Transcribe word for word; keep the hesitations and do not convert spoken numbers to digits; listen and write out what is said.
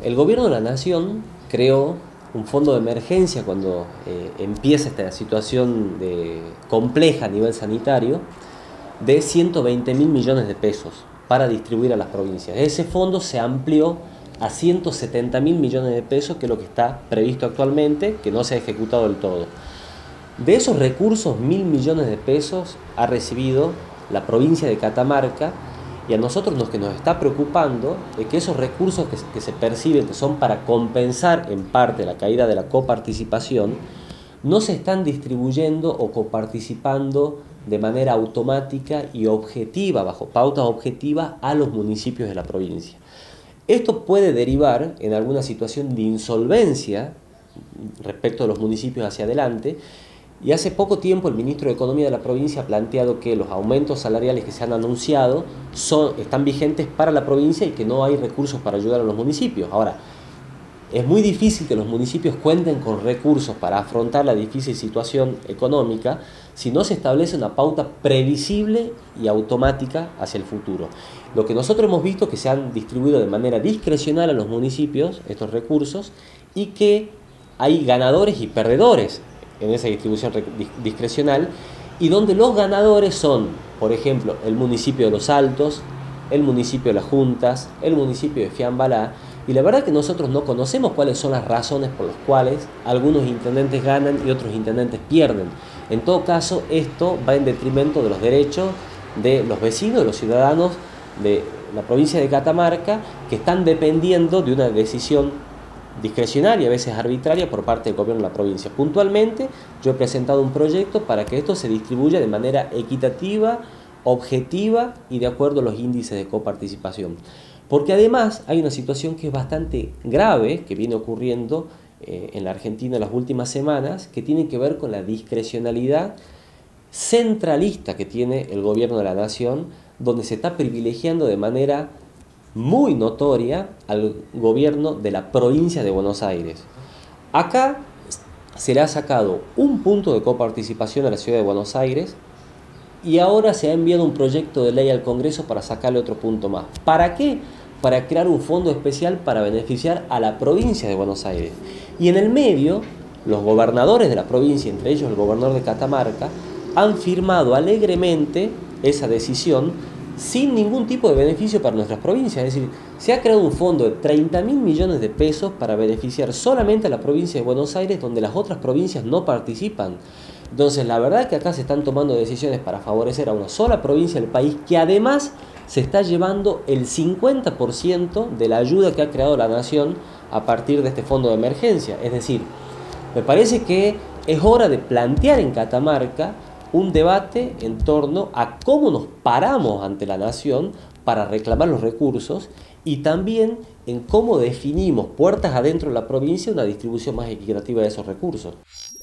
El gobierno de la nación creó un fondo de emergencia cuando eh, empieza esta situación de, compleja a nivel sanitario de ciento veinte mil millones de pesos para distribuir a las provincias. Ese fondo se amplió a ciento setenta mil millones de pesos, que es lo que está previsto actualmente, que no se ha ejecutado del todo. De esos recursos, mil millones de pesos ha recibido la provincia de Catamarca, y a nosotros lo que nos está preocupando es que esos recursos que, que se perciben, que son para compensar en parte la caída de la coparticipación, no se están distribuyendo o coparticipando de manera automática y objetiva, bajo pautas objetivas, a los municipios de la provincia. Esto puede derivar en alguna situación de insolvencia respecto de los municipios hacia adelante. Y hace poco tiempo el ministro de Economía de la provincia ha planteado que los aumentos salariales que se han anunciado son, están vigentes para la provincia y que no hay recursos para ayudar a los municipios. Ahora, es muy difícil que los municipios cuenten con recursos para afrontar la difícil situación económica si no se establece una pauta previsible y automática hacia el futuro. Lo que nosotros hemos visto es que se han distribuido de manera discrecional a los municipios estos recursos y que hay ganadores y perdedores en esa distribución discrecional, y donde los ganadores son, por ejemplo, el municipio de Los Altos, el municipio de Las Juntas, el municipio de Fiambalá, y la verdad que nosotros no conocemos cuáles son las razones por las cuales algunos intendentes ganan y otros intendentes pierden. En todo caso, esto va en detrimento de los derechos de los vecinos, de los ciudadanos de la provincia de Catamarca, que están dependiendo de una decisión discrecionaria, a veces arbitraria, por parte del gobierno de la provincia. Puntualmente, yo he presentado un proyecto para que esto se distribuya de manera equitativa, objetiva y de acuerdo a los índices de coparticipación. Porque además hay una situación que es bastante grave, que viene ocurriendo eh, en la Argentina en las últimas semanas, que tiene que ver con la discrecionalidad centralista que tiene el gobierno de la nación, donde se está privilegiando de manera muy notoria al gobierno de la provincia de Buenos Aires. Acá se le ha sacado un punto de coparticipación a la ciudad de Buenos Aires y ahora se ha enviado un proyecto de ley al Congreso para sacarle otro punto más. ¿Para qué? Para crear un fondo especial para beneficiar a la provincia de Buenos Aires. Y en el medio, los gobernadores de la provincia, entre ellos el gobernador de Catamarca, han firmado alegremente esa decisión sin ningún tipo de beneficio para nuestras provincias. Es decir, se ha creado un fondo de treinta mil millones de pesos para beneficiar solamente a la provincia de Buenos Aires, donde las otras provincias no participan. Entonces, la verdad es que acá se están tomando decisiones para favorecer a una sola provincia del país, que además se está llevando el cincuenta por ciento de la ayuda que ha creado la nación a partir de este fondo de emergencia. Es decir, me parece que es hora de plantear en Catamarca un debate en torno a cómo nos paramos ante la nación para reclamar los recursos, y también en cómo definimos puertas adentro de la provincia una distribución más equitativa de esos recursos.